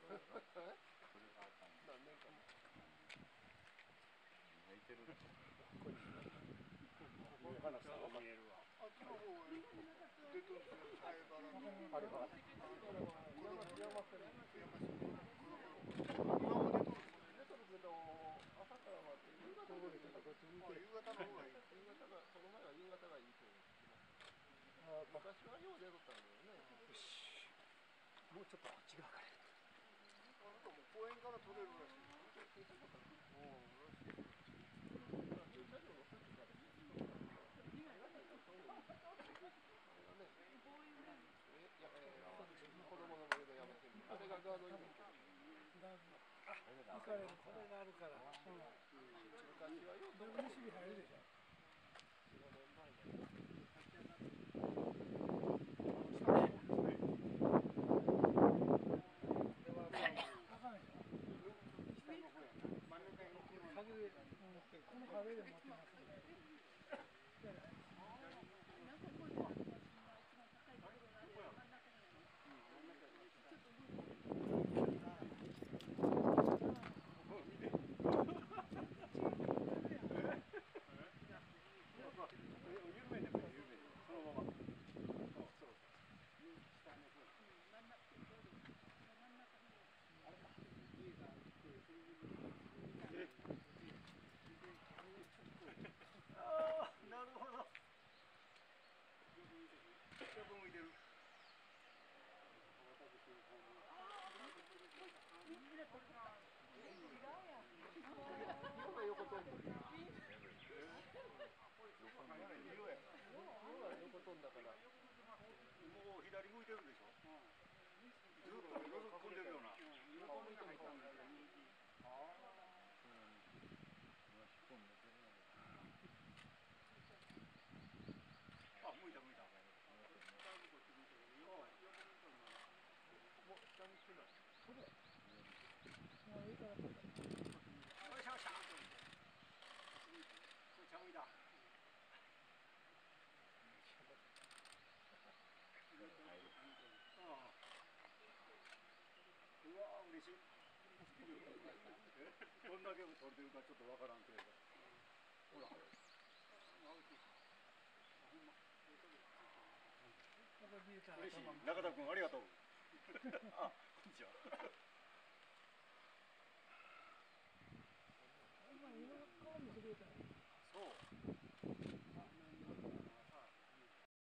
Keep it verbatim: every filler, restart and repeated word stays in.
何年かも。 泣いてる。 見え話したら分かる。 あっちの方へ出てるんですよ。貝原の。 あれは。山山線。 山線のくるくる。今も出てるんですよ。 出てるけど、朝からは夕方でちょっとこっち見て。 夕方の方がいい。 夕方が、この前は夕方がいいと言ってました。昔はよう出とったんだよね。 よし。もうちょっとこっち側から。 あなたも公園から撮れるらしい。おお、らしい。 駐車場の先から。いや、子供の森の山線。あれがガードインですけど。 あ、これがあるから。 昔はよく西日入るでしょ。 よん、ごねんまえまで。 この壁で持ってますね。 ああ、なるほど。よく向いてる。 色が横飛んでる。色が横飛んだから。 もう左向いてるでしょ。ずっと覗き込んでるような。 横向いてもそう。 あ、向いた向いた。 もう下に来てない。 これ。もう上から撮った。 よいしょした。ちゃ向いた。うわー、嬉しい。どんだけ撮れてるかちょっとわからんけれど。ほら。嬉しい。中田君ありがとう。あ、こんにちは。